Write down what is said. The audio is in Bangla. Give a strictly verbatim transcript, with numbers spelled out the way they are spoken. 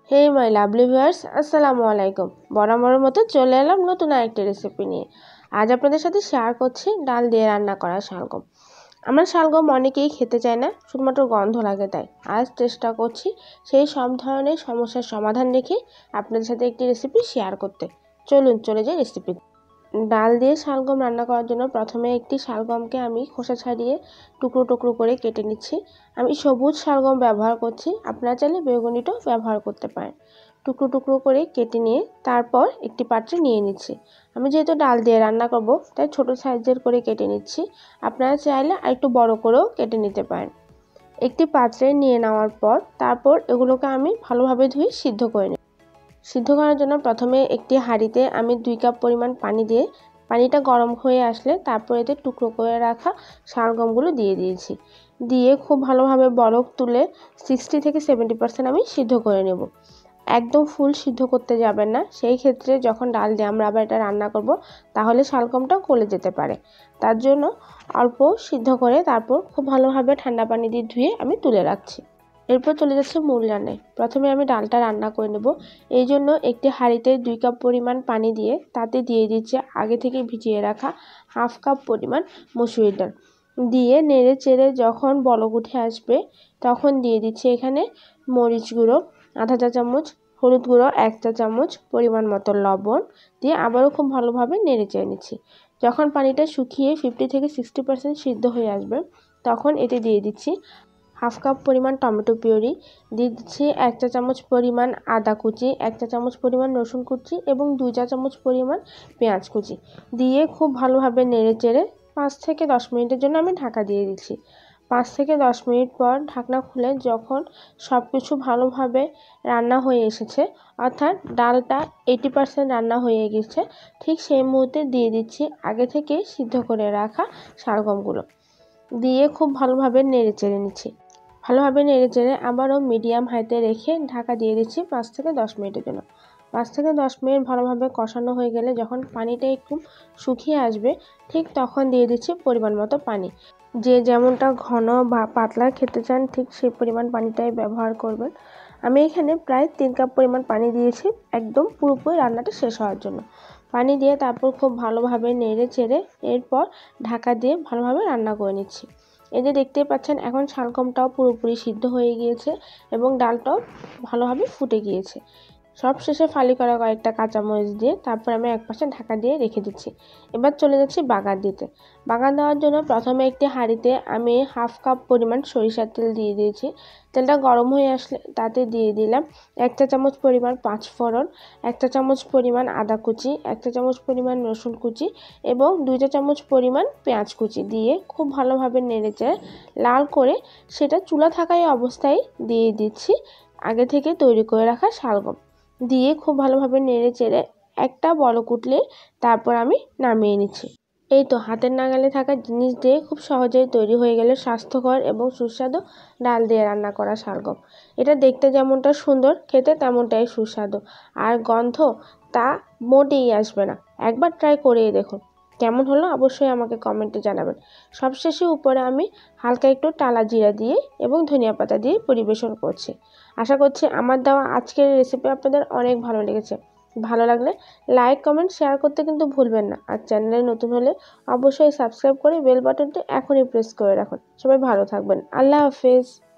হে মাই লাভলি ভিউয়ার্স, আসসালামু আলাইকুম। বরাবরের মতো চলে এলাম নতুন আরেকটি রেসিপি নিয়ে। আজ আপনাদের সাথে শেয়ার করছি ডাল দিয়ে রান্না করা শালগম। আমরা শালগম অনেকেই খেতে চাই না, শুধুমাত্র গন্ধ লাগে তাই। আজ চেষ্টা করছি সেই সব ধরনের সমস্যার সমাধান রেখে আপনাদের সাথে একটি রেসিপি শেয়ার করতে। চলুন চলে যাই রেসিপি। ডাল দিয়ে শালগম রান্না করার জন্য প্রথমে একটি শালগমকে আমি খোসা ছাড়িয়ে টুকরো টুকরো করে কেটে নিচ্ছি। আমি সবুজ শালগম ব্যবহার করছি, আপনারা চাইলে বেগুনিটাও ব্যবহার করতে পারেন। টুকরো টুকরো করে কেটে নিয়ে তারপর একটি পাত্রে নিয়ে নিচ্ছি। আমি যেহেতু ডাল দিয়ে রান্না করব তাই ছোট সাইজের করে কেটে নিচ্ছি, আপনারা চাইলে আর একটু বড় করেও কেটে নিতে পারেন। একটি পাত্রে নিয়ে নেওয়ার পর তারপর এগুলোকে আমি ভালোভাবে ধুয়ে সিদ্ধ করে নিই। সিদ্ধ করার জন্য প্রথমে একটি হাঁড়িতে আমি দুই কাপ পরিমাণ পানি দিয়ে পানিটা গরম হয়ে আসলে তারপর এতে টুকরো করে রাখা শালগমগুলো দিয়ে দিয়েছি। দিয়ে খুব ভালোভাবে বরফ তুলে সিক্সটি থেকে সেভেন্টি পার্সেন্ট আমি সিদ্ধ করে নেব। একদম ফুল সিদ্ধ করতে যাবেন না, সেই ক্ষেত্রে যখন ডাল দিয়ে আমরা আবার এটা রান্না করব তাহলে শালগমটা গলে যেতে পারে। তার জন্য অল্প সিদ্ধ করে তারপর খুব ভালোভাবে ঠান্ডা পানি দিয়ে ধুয়ে আমি তুলে রাখছি। এরপর চলে যাচ্ছে মূল রান্নায়। প্রথমে আমি ডালটা রান্না করে নেব। এই জন্য একটি হাঁড়িতে দুই কাপ পরিমাণ পানি দিয়ে তাতে দিয়ে দিচ্ছে আগে থেকে ভিজিয়ে রাখা হাফ কাপ পরিমাণ মসুরির ডাল। দিয়ে নেড়ে চেড়ে যখন বলক উঠে আসবে তখন দিয়ে দিচ্ছি এখানে মরিচ গুঁড়ো আধা চা চামচ, হলুদ গুঁড়ো এক চা চামচ, পরিমাণ মতো লবণ দিয়ে আবারও খুব ভালোভাবে নেড়ে চেড়ে নিচ্ছি। যখন পানিটা শুকিয়ে ফিফটি থেকে সিক্সটি পার্সেন্ট সিদ্ধ হয়ে আসবে তখন এতে দিয়ে দিচ্ছি হাফ কাপ পরিমাণ টমেটো পিউরি, দিয়ে দিচ্ছি এক চা চামচ পরিমাণ আদা কুচি, এক চা চামচ পরিমাণ রসুন কুচি এবং দুই চা চামচ পরিমাণ পেঁয়াজ কুচি দিয়ে খুব ভালোভাবে নেড়ে চেড়ে পাঁচ থেকে দশ মিনিটের জন্য আমি ঢাকা দিয়ে দিচ্ছি। পাঁচ থেকে দশ মিনিট পর ঢাকনা খুলে যখন সব কিছু ভালোভাবে রান্না হয়ে এসেছে, অর্থাৎ ডালটা এইটি পার্সেন্ট রান্না হয়ে গেছে, ঠিক সেই মুহূর্তে দিয়ে দিচ্ছি আগে থেকে সিদ্ধ করে রাখা শালগমগুলো। দিয়ে খুব ভালোভাবে নেড়ে চেড়ে নিচ্ছি। ভালোভাবে নেড়ে চেড়ে আবারও মিডিয়াম হাইতে রেখে ঢাকা দিয়ে দিচ্ছি পাঁচ থেকে দশ মিনিটের জন্য। পাঁচ থেকে দশ মিনিট ভালোভাবে কষানো হয়ে গেলে যখন পানিটা একটু শুকিয়ে আসবে ঠিক তখন দিয়ে দিচ্ছি পরিমাণ মতো পানি। যে যেমনটা ঘন বা পাতলা খেতে চান ঠিক সেই পরিমাণ পানিটাই ব্যবহার করবেন। আমি এখানে প্রায় তিন কাপ পরিমাণ পানি দিয়েছি একদম পুরোপুরি রান্নাটা শেষ হওয়ার জন্য। পানি দিয়ে তারপর খুব ভালোভাবে নেড়ে চেড়ে এরপর ঢাকা দিয়ে ভালোভাবে রান্না করে নিচ্ছি। এই যে দেখতেই পাচ্ছেন এখন শালগমটাও পুরোপুরি সিদ্ধ হয়ে গিয়েছে এবং ডালটাও ভালোভাবে ফুটে গিয়েছে। সব শেষে ফালি করা কয়েকটা কাঁচামরিচ দিয়ে তারপর আমি এক পাশে ঢাকা দিয়ে রেখে দিচ্ছি। এবার চলে যাচ্ছি বাগার দিতে। বাগার দেওয়ার জন্য প্রথমে একটি হাঁড়িতে আমি হাফ কাপ পরিমাণ সরিষার তেল দিয়ে দিয়েছি। তেলটা গরম হয়ে আসলে তাতে দিয়ে দিলাম এক চা চামচ পরিমাণ পাঁচ ফোড়ন, এক চা চামচ পরিমাণ আদা কুচি, এক চা চামচ পরিমাণ রসুন কুচি এবং দুই চা চামচ পরিমাণ পেঁয়াজ কুচি দিয়ে খুব ভালোভাবে নেড়ে চেড়ে লাল করে সেটা চুলা থাকাই অবস্থায় দিয়ে দিচ্ছি আগে থেকে তৈরি করে রাখা শালগম। দিয়ে খুব ভালোভাবে নেড়ে চেড়ে একটা বলক উঠলে তারপর আমি নামিয়ে নিচ্ছি। এই তো হাতের নাগালে থাকা জিনিস দিয়ে খুব সহজেই তৈরি হয়ে গেল স্বাস্থ্যকর এবং সুস্বাদু ডাল দিয়ে রান্না করা শালগম। এটা দেখতে যেমনটা সুন্দর খেতে তেমনটাই সুস্বাদু, আর গন্ধ তা মোটেই আসবে না। একবার ট্রাই করেই দেখুন কেমন হলো অবশ্যই আমাকে কমেন্টে জানাবেন। সবশেষে উপরে আমি হালকা একটু টালা জিরা দিয়ে এবং ধনিয়া পাতা দিয়ে পরিবেশন করছি। আশা করছি আমার দেওয়া আজকের রেসিপি আপনাদের অনেক ভালো লেগেছে। ভালো লাগলে লাইক কমেন্ট শেয়ার করতে কিন্তু ভুলবেন না। আর চ্যানেলে নতুন হলে অবশ্যই সাবস্ক্রাইব করে বেল বাটনটি এখনই প্রেস করে রাখুন। সবাই ভালো থাকবেন। আল্লাহ হাফেজ।